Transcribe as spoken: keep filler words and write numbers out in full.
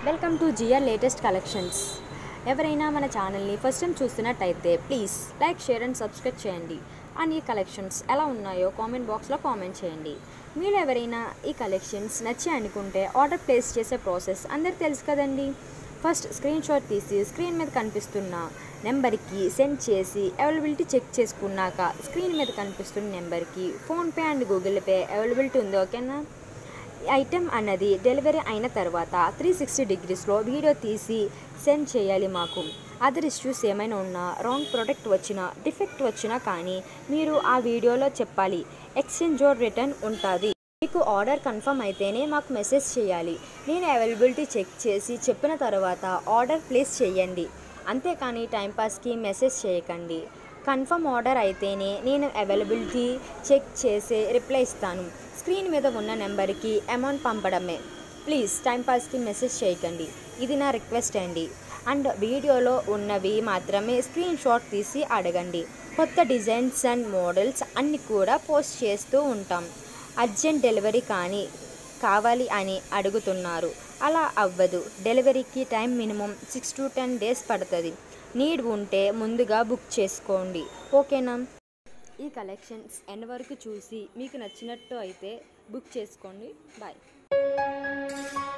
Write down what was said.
Welcome to GR latest collections. ఎవరైనా మన ఛానల్ని ఫస్ట్ టైం చూస్తున్నట్టయితే please like, share and subscribe చేయండి. అండ్ ఈ కలెక్షన్స్ ఎలా ఉన్నాయో కామెంట్ బాక్స్లో కామెంట్ చేయండి. మీరు ఎవరైనా ఈ కలెక్షన్స్ నచ్చి అనుకుంటే ఆర్డర్ ప్లేస్ చేసే ప్రాసెస్ అందరికి తెలుసు కదండి. ఫస్ట్ స్క్రీన్ షాట్ తీసి స్క్రీన్ మీద కనిపిస్తున్న నెంబర్కి సెండ్ చేసి అవైలబిలిటీ చెక్ చేసుకున్నాక స్క్రీన్ మీద కనిపిస్తున్న నెంబర్కి PhonePe and Google Pay availability ఉంది. ఓకేనా? ఐటెం అన్నది డెలివరీ అయిన తర్వాత త్రీ సిక్స్టీ డిగ్రీస్లో వీడియో తీసి సెండ్ చేయాలి మాకు. అదర్ ఇష్యూస్ ఏమైనా ఉన్నా, రాంగ్ ప్రోడక్ట్ వచ్చినా, డిఫెక్ట్ వచ్చినా కానీ మీరు ఆ వీడియోలో చెప్పాలి. ఎక్స్చేంజ్ ఆర్ రిటర్న్ ఉంటుంది. మీకు ఆర్డర్ కన్ఫర్మ్ అయితేనే మాకు మెసేజ్ చేయాలి. నేను అవైలబిలిటీ చెక్ చేసి చెప్పిన తర్వాత ఆర్డర్ ప్లేస్ చేయండి. అంతేకాని టైంపాస్కి మెసేజ్ చేయకండి. కన్ఫర్మ్ ఆర్డర్ అయితేనే నేను అవైలబిలిటీ చెక్ చేసి రిప్లై ఇస్తాను. స్క్రీన్ మీద ఉన్న నెంబర్కి అమౌంట్ పంపడమే. ప్లీజ్ టైంపాస్కి మెసేజ్ చేయకండి. ఇది నా రిక్వెస్ట్ అండి. అండ్ వీడియోలో ఉన్నవి మాత్రమే స్క్రీన్ షాట్ తీసి అడగండి. కొత్త డిజైన్స్ అండ్ మోడల్స్ అన్నీ కూడా పోస్ట్ చేస్తూ ఉంటాం. అర్జెంట్ డెలివరీ కానీ కావాలి అని అడుగుతున్నారు. అలా అవ్వదు. డెలివరీకి time minimum six to ten days పడుతుంది. నీడ్ ఉంటే ముందుగా బుక్ చేసుకోండి. ఓకేనా? ఈ కలెక్షన్స్ ఎండ్ వరకు చూసి మీకు నచ్చినట్టు అయితే బుక్ చేసుకోండి. బాయ్.